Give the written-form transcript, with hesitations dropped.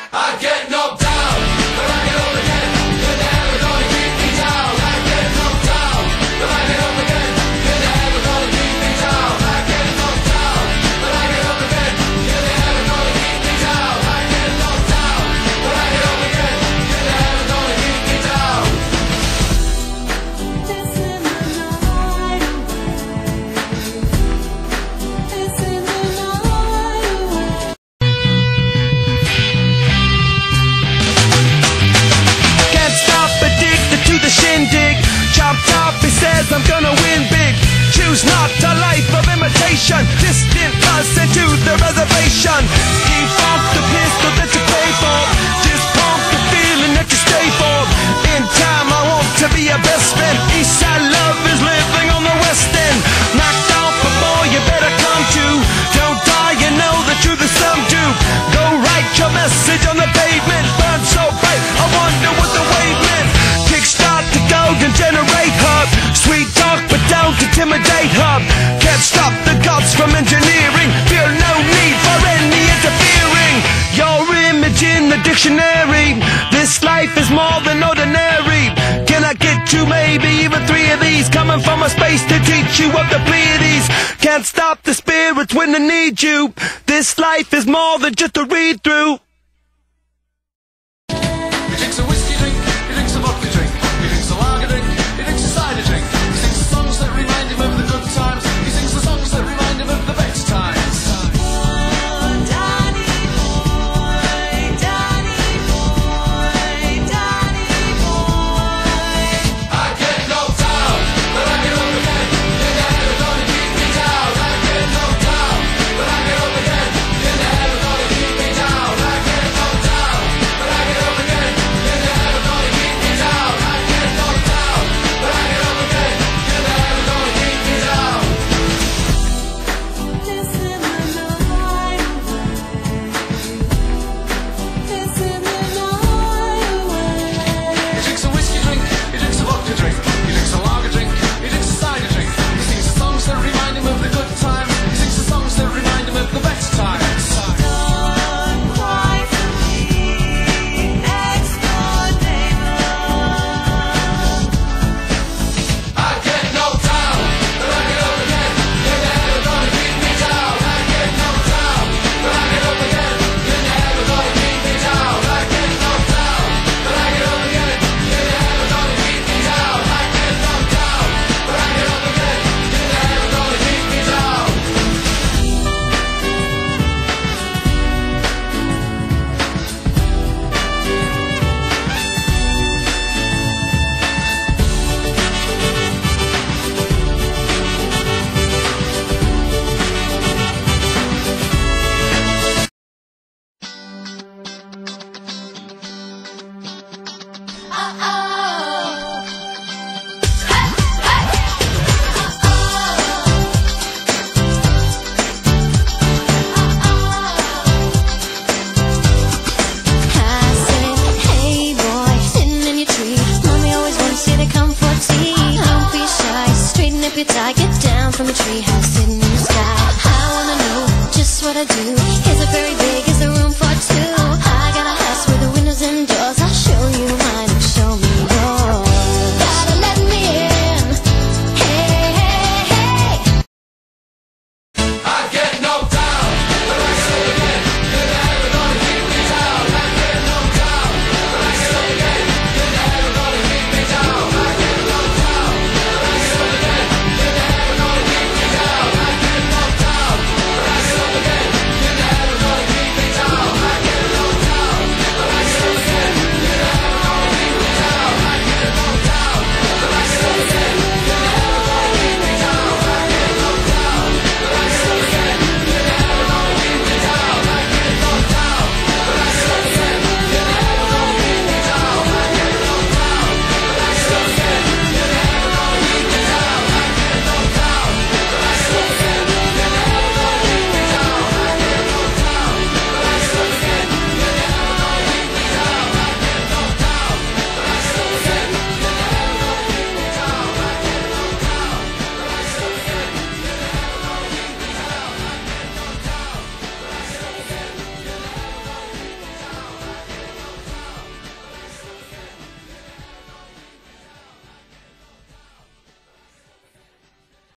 I get knocked down, but I get up again. You're never gonna keep me down. I get knocked down, but I get up again. You're never gonna keep me down. I get knocked down, but I get up again. You're never gonna keep me down. I get knocked down, but I get up again. You're never gonna keep me down. Shindig, chopped up, he says I'm gonna win big. Choose not a life of imitation, distant us into the reservation. Defunct the pistol that you pay for, just pump the feeling that you stay for. In time I want to be your best friend. Eastside love is living on the west end. Knocked off before you better come to. Don't die, you know the truth is some do. Go write your message on the pavement, burn so bright, I wonder what the wave meant. Kickstart the golden generate hub, sweet talk but don't intimidate hub. Can't stop the gods from engineering, feel no need for any interfering. Your image in the dictionary, this life is more than ordinary. Can I get you maybe even 3 of these, coming from a space to teach you of the Pleiades. Can't stop the spirits when they need you, this life is more than just a read through. He drinks a whiskey drink, he drinks a vodka drink, he drinks a lager drink, he drinks a cider drink. He sings the songs that remind him of the good times, he sings the songs that remind him of the better times. I get down from a treehouse sitting in the sky. I wanna know just what I do